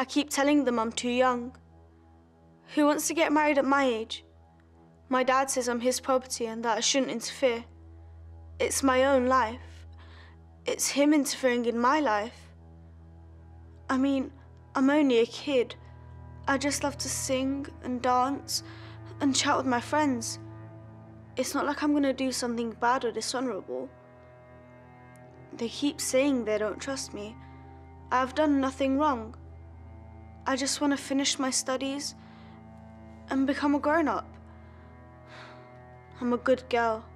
I keep telling them I'm too young. Who wants to get married at my age? My dad says I'm his property and that I shouldn't interfere. It's my own life. It's him interfering in my life. I mean, I'm only a kid. I just love to sing and dance and chat with my friends. It's not like I'm gonna do something bad or dishonorable. They keep saying they don't trust me. I've done nothing wrong. I just want to finish my studies and become a grown-up. I'm a good girl.